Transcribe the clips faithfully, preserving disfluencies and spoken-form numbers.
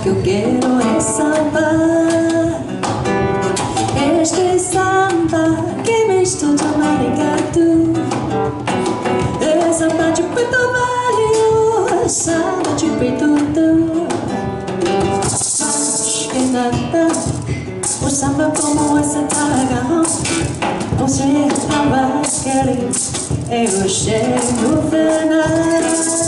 que eu quero é samba. Este samba que misto de marigatu, é samba de Preto Velho, samba de Preto Velho. Mas que nada, o samba como esse taragão, você estava querendo, eu chego veneno.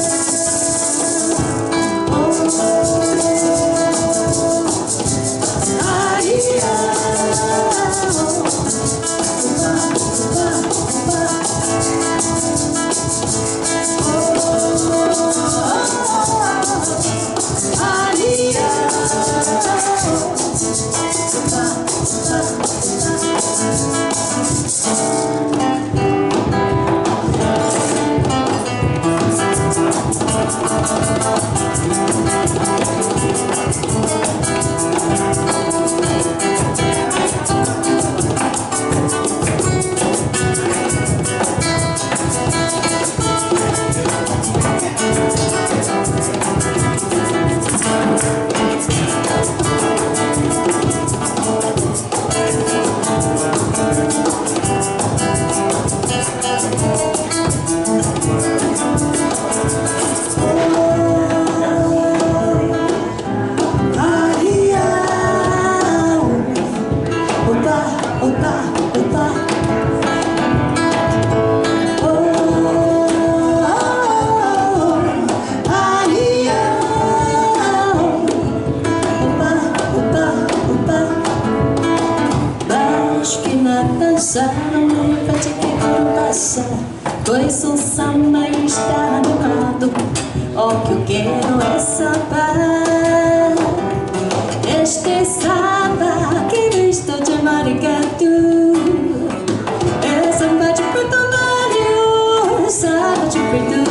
Nunca te quero passar, pois o samba está no canto. O que eu quero é samba. Este samba que misto de marigatu, é samba de Preto Velho, samba de Preto